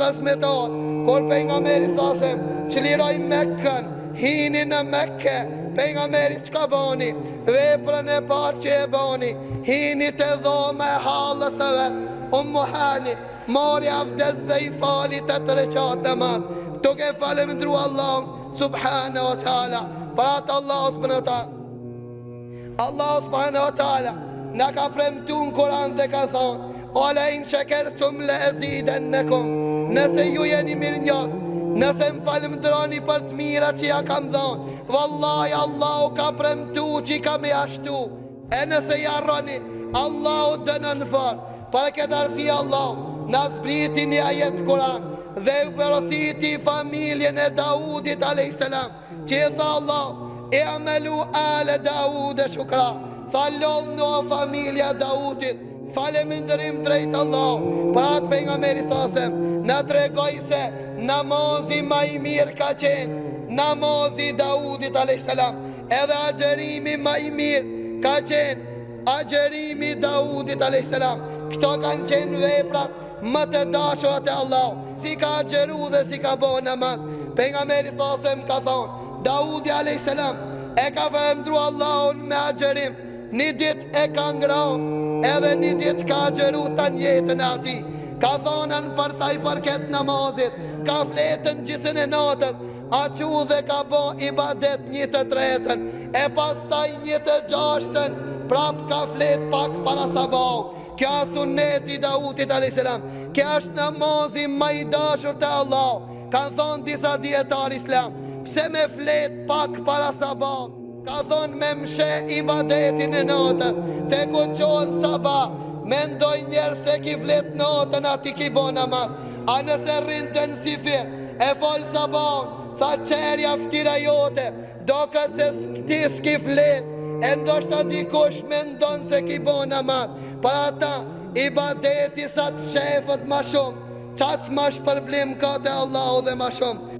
transmetohet kur pejgamberi thasem që liroj Mekkën, hini në Mekke, pejgamberi çka bani? Veprën e parë që e bani, hini të dhoma e hallës së vet, Ummu Hani, mori avdes dhe i fali 8 rekat namaz, duke falendru Allah subhanahu wa taala. Për atë Allah subhanahu wa taala, Allah subhanahu wa taala na ka premtu në Kur'an dhe ka thonë: "Ola in shakartum la azidannakum." Nëse ju jeni mirënjohës, nëse më falënderoni për të mira që ja kam dhënë, vallahi Allahu ka premtu që ka më ashtu. E nëse jarroni, Allahu dënon fort. Për këtë arsye Allah na zbriti një ajet Kur'an dhe u porositi familjen e Daudit alayhis salam, që i tha Allah: "I'malu ala Daud shukra." Falon në familja Daudit falënderim drejt Allah. Për atë pejgamberi thasem na tregoj se namazi më i mirë ka qenë namazi Daudit alayhis salam, edhe agjerimi më i mirë ka qenë agjerimi Daudit alayhis salam. Këto kanë qenë veprat më të dashurat e Allah, si ka agjeru dhe si ka bo namaz. Pejgamberi thasem ka thonë: Daudi alayhis salam e ka falendru Allahun me agjerim, një dit e ka ngraun, edhe një dit ka agjeru të njetën e ati. Ka thonën përsa i përket namazit, ka fletën gjisën e natës, a që dhe ka bo ibadet 1/3, e pas taj 1/6, prap ka flet pak para sabah. Kja sunneti Daudit alayhis salam, kja është namazi më i dashur te Allah. Kanë thonë disa dietar islam, pse me flet pak para sabah? Ka thonë me mshe ibadetin e natës, se ku qonë sabah, mendoj njerë se ki flet natën ati ki bo namaz. A nëse rrinë të nësifir, e folë sabah, tha qerja ftira jote, do këtë se ti s'ki flet, e ndoshta dikush me ndonë se ki bo namaz. Për ata, ibadeti sa të shefët ma shumë, qaqë ma shpërblim ka të Allahu dhe ma shumë.